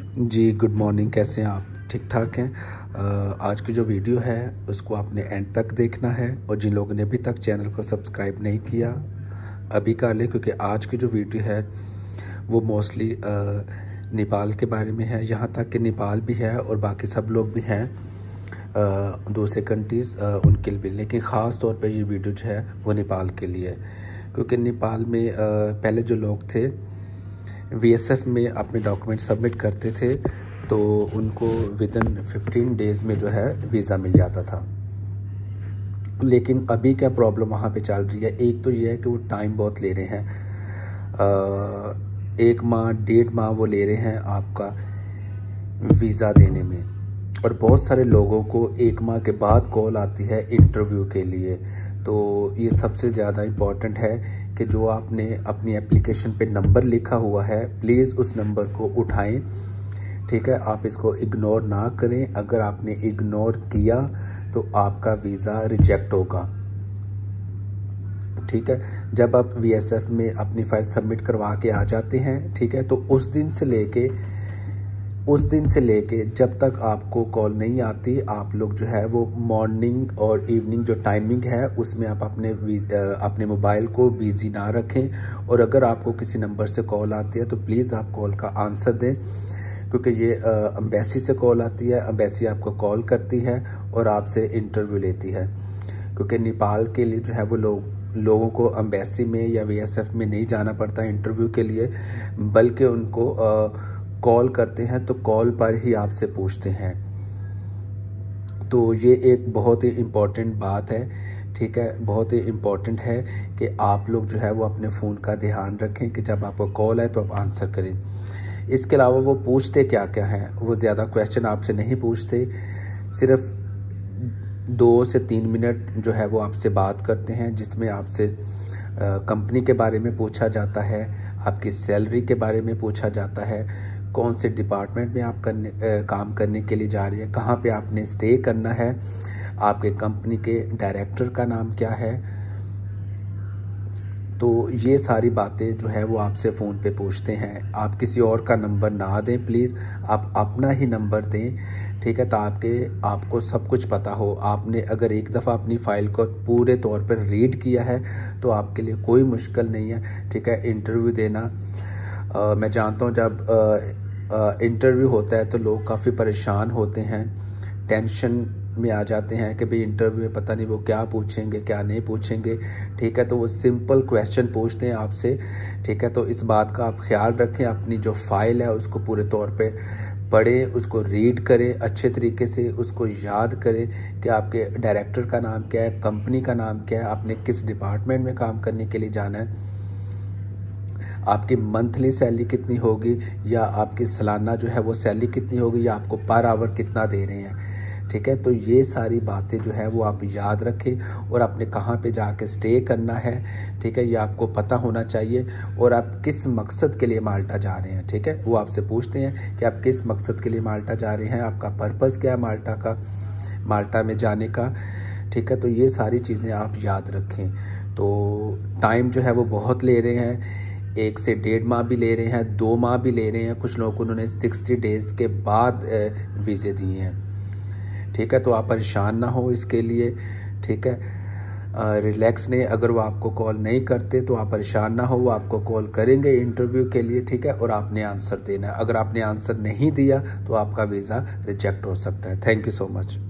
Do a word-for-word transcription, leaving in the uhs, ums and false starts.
जी, good morning. कैसे हैं आप? ठीक ठाक हैं? अ, आज की जो वीडियो है उसको आपने एंड तक देखना है और जिन लोगों ने अभी तक चैनल को सब्सक्राइब नहीं किया अभी कर लें, क्योंकि आज की जो वीडियो है वो मोस्टली नेपाल के बारे में है। यहाँ तक कि नेपाल भी है और बाकी सब लोग भी हैं दूसरे कंट्रीज़ उनके लिए, लेकिन ख़ास तौर पे ये वीडियो जो है वो नेपाल के लिए है, क्योंकि नेपाल में आ, पहले जो लोग थे वीएसएफ में अपने डॉक्यूमेंट सबमिट करते थे तो उनको विद इन फिफ्टीन डेज़ में जो है वीज़ा मिल जाता था। लेकिन अभी क्या प्रॉब्लम वहाँ पे चल रही है, एक तो ये है कि वो टाइम बहुत ले रहे हैं, आ, एक माह डेढ़ माह वो ले रहे हैं आपका वीज़ा देने में, और बहुत सारे लोगों को एक माह के बाद कॉल आती है इंटरव्यू के लिए। तो ये सबसे ज़्यादा इम्पॉर्टेंट है कि जो आपने अपनी एप्लीकेशन पे नंबर लिखा हुआ है प्लीज़ उस नंबर को उठाएं, ठीक है। आप इसको इग्नोर ना करें। अगर आपने इग्नोर किया तो आपका वीज़ा रिजेक्ट होगा, ठीक है। जब आप वीएसएफ में अपनी फाइल सबमिट करवा के आ जाते हैं, ठीक है, तो उस दिन से लेके उस दिन से लेके जब तक आपको कॉल नहीं आती, आप लोग जो है वो मॉर्निंग और इवनिंग जो टाइमिंग है उसमें आप अपने अपने मोबाइल को बिजी ना रखें। और अगर आपको किसी नंबर से कॉल आती है तो प्लीज़ आप कॉल का आंसर दें, क्योंकि ये एम्बेसी से कॉल आती है। एम्बेसी आपको कॉल करती है और आपसे इंटरव्यू लेती है, क्योंकि नेपाल के लिए जो है वो लोग लोगों को एम्बेसी में या वीएसएफ में नहीं जाना पड़ता इंटरव्यू के लिए, बल्कि उनको आ, कॉल करते हैं तो कॉल पर ही आपसे पूछते हैं। तो ये एक बहुत ही इम्पॉर्टेंट बात है, ठीक है, बहुत ही इम्पॉर्टेंट है कि आप लोग जो है वो अपने फ़ोन का ध्यान रखें कि जब आपको कॉल आए तो आप आंसर करें। इसके अलावा वो पूछते क्या क्या हैं, वो ज़्यादा क्वेश्चन आपसे नहीं पूछते, सिर्फ दो से तीन मिनट जो है वो आपसे बात करते हैं, जिसमें आपसे कंपनी के बारे में पूछा जाता है, आपकी सैलरी के बारे में पूछा जाता है, कौन से डिपार्टमेंट में आप करने आ, काम करने के लिए जा रही है, कहाँ पे आपने स्टे करना है, आपके कंपनी के डायरेक्टर का नाम क्या है। तो ये सारी बातें जो है वो आपसे फ़ोन पे पूछते हैं। आप किसी और का नंबर ना दें प्लीज़, आप अपना ही नंबर दें, ठीक है, ताकि आपको सब कुछ पता हो। आपने अगर एक दफ़ा अपनी फ़ाइल को पूरे तौर पर रीड किया है तो आपके लिए कोई मुश्किल नहीं है, ठीक है। इंटरव्यू देना, आ, मैं जानता हूँ जब इंटरव्यू होता है तो लोग काफ़ी परेशान होते हैं, टेंशन में आ जाते हैं कि भाई इंटरव्यू में पता नहीं वो क्या पूछेंगे क्या नहीं पूछेंगे, ठीक है। तो वो सिंपल क्वेश्चन पूछते हैं आपसे, ठीक है। तो इस बात का आप ख्याल रखें, अपनी जो फाइल है उसको पूरे तौर पे पढ़ें, उसको रीड करें अच्छे तरीके से, उसको याद करें कि आपके डायरेक्टर का नाम क्या है, कंपनी का नाम क्या है, आपने किस डिपार्टमेंट में काम करने के लिए जाना है, आपकी मंथली सैलरी कितनी होगी या आपकी सालाना जो है वो सैलरी कितनी होगी, या आपको पर आवर कितना दे रहे हैं, ठीक है। तो ये सारी बातें जो है वो आप याद रखें, और आपने कहाँ पे जाके स्टे करना है, ठीक है, ये आपको पता होना चाहिए। और आप किस मकसद के लिए माल्टा जा रहे हैं, ठीक है, वो आपसे पूछते हैं कि आप किस मकसद के लिए माल्टा जा रहे हैं, आपका पर्पज़ क्या है माल्टा का माल्टा में जाने का, ठीक है। तो ये सारी चीज़ें आप याद रखें। तो टाइम जो है वो बहुत ले रहे हैं, एक से डेढ़ माह भी ले रहे हैं, दो माह भी ले रहे हैं, कुछ लोगों को उन्होंने सिक्सटी डेज़ के बाद वीज़े दिए हैं, ठीक है। तो आप परेशान ना हो इसके लिए, ठीक है। रिलैक्स ने अगर वो आपको कॉल नहीं करते तो आप परेशान ना हो, वो आपको कॉल करेंगे इंटरव्यू के लिए, ठीक है, और आपने आंसर देना है। अगर आपने आंसर नहीं दिया तो आपका वीज़ा रिजेक्ट हो सकता है। Thank you so much.